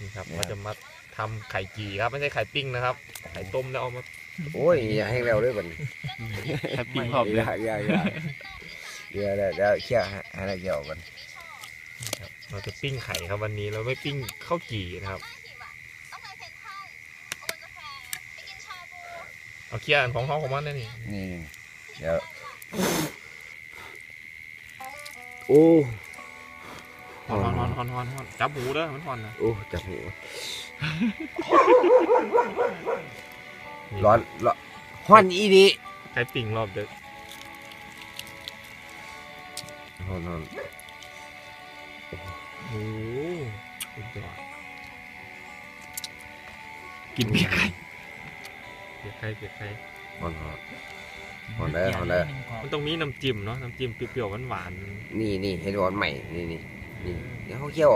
นี่ครับเราจะมาทำไข่จีครับไม่ใช่ไข่ปิ้งนะครับไข่ต้มแล้วเอามาโอ้ยอย่าให้เร็วด้วยบัดไข่ปิ้งหอมอย่าเดี๋ยวเชี่ยให้อะไรเกี่ยวกันเราจะปิ้งไข่ครับวันนี้เราไม่ปิ้งข้าวจี่นะครับเอาเคี่ยวของเขาของมันนี่เดี๋ยวโอ้ฮอนจับหูเด้อมันฮอนนะโอ้จับหูร้อนฮอนอีดีไข่ปิ้งรอบเด็กฮอนโอ้สุดยอดกินเปียกไข่ฮอนได้มันต้องมีน้ำจิ้มเนาะน้ำจิ้มเปรี้ยวๆหวานนี่เห็นร้อนใหม่นี่เดี๋ยวเขาเคี่ยว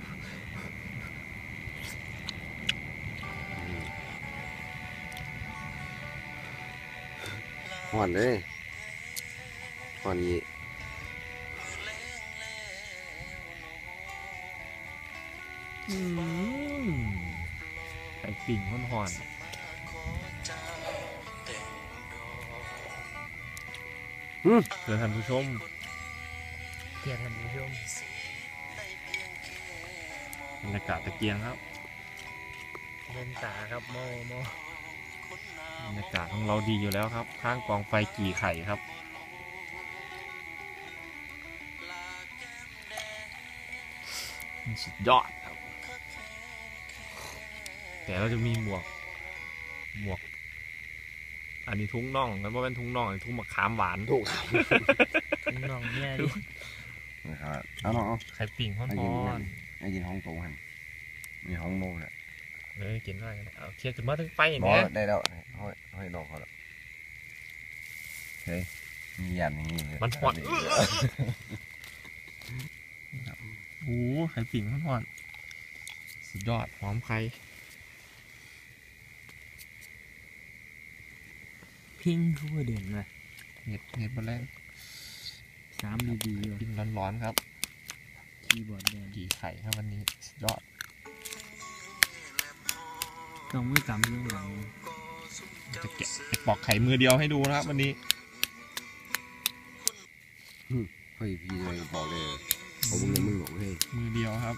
ฮอนเลยฮอนอีไข่ปิ้งฮอนเพื่อท่านผู้ชมบรรยากาศตะเกียงครับเล่นตาครับโมบรรยากาศของเราดีอยู่แล้วครับข้างกองไฟกี่ไข่ครับสุดยอดครับแต่เราจะมีหมวกอันนี้ทุ่งน่องแล้วว่าเป็นทุ่งน่องอันทุ่งมะขามหวานถูกทุ่งน่องเนี่ยดินะครับเอาไข่ปิ่งฮ้อนไอ้กินห้องโตหันมีห้องโม่เลยกินได้เอาเคลียร์ขึ้นมาถึงไฟเนี่ยได้แล้วให้ดอกเขาแล้วเฮ้ยมียันอย่างนี้มันหอนโอ้ไข่ปิ่งฮ้อนสุดยอดหอมไข่พิงเขาเด่นเลยเห็ดมาแล้ว 3ดีๆกินร้อนๆครับคีย์บอร์ดแดงกี่ไข่ครับวันนี้สุดยอดต้องมือกำเรื่องหลังจะแกะปอกไข่มือเดียวให้ดูนะครับวันนี้เฮ้ยพี่เลยบอกเลยผมมือหลงให้มือเดียวครับ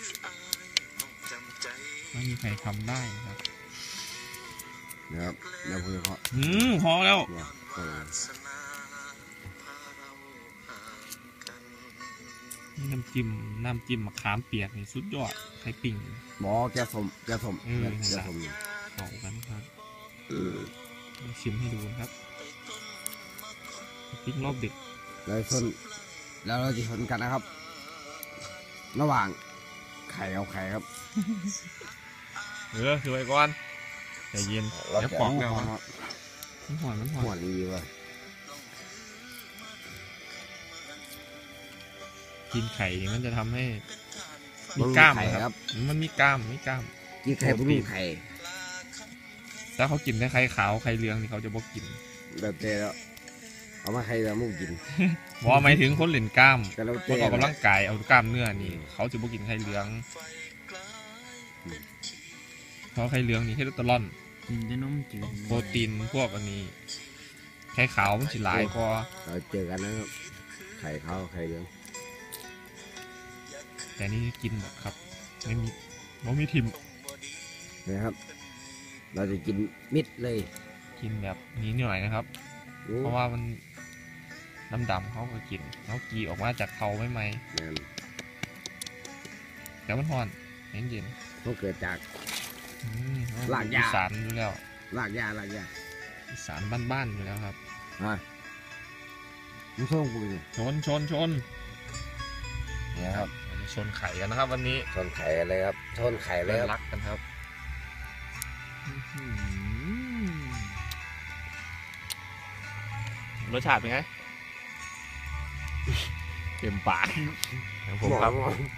ไม่มีใครทำได้ครับนะครับแล้วเพื่อนเขาพอแล้วน้ำจิ้มมะขามเปียกนี่สุดยอดไข่ปิ่งหมอแกสมเข้ากันครับชิมให้ดูนะครับปิ้งรอบดึกแล้วเราจะชนกันนะครับระหว่างไข่เอาไข่ครับคือไว้ก่อนใจเย็นแล้วปอกแล้วมันหอนดีว่ะกินไข่มันจะทำให้มีกล้ามครับมันมีกล้ามกินไข่ปุ้งไข่ถ้าเขากินได้ไข่ขาวไข่เหลืองนี่เขาจะบอกกินแบบเตะแล้วเอามาไข่แล้วมุ่งกินบอกหมายถึงคนเล่นกล้ามประกอบกำลังกายเอากล้ามเนื้อนี่เขาจะบอกกินไข่เหลืองเพราะไข่เหลืองนี่คอเลสเตอรอลโปรตีนพวกอันนี้ไข่ขาวมันสิหลายกว่าเราเจอกันนะครับไข่ขาวไข่เหลืองแต่นี่กินหมดครับไม่มีทิมนะครับเราจะกินมิดเลยกินแบบนี้หน่อยนะครับเพราะว่ามันดำเขาก็กินเขากีออกมาจากเขาไม่ไหมแต่มันหอนเย็นเขาเกิดจากหลากยาอีสานอยู่แล้วหลากยาอีสานบ้านๆอยู่แล้วครับมันชนกูชนเนี่ยครับชนไข่กันนะครับวันนี้ชนไข่อะไรครับชนไข่เลยรักกันครับรสชาติเป็นไงเต็มปากผมครับ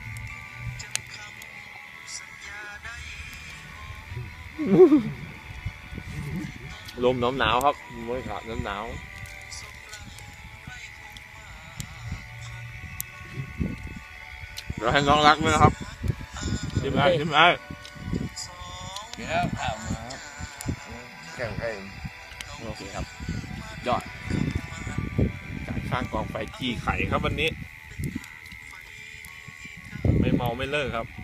ลมหนาวครับไม่ขาดหนาวเราให้น้องรักด้วยนะครับชิมได้เดี๋ยวข้าวมาแข่งกันโอเคครับยอดจ่ายข้างกองไฟจีไข่ครับวันนี้ ไม่เมาไม่เลิกครับ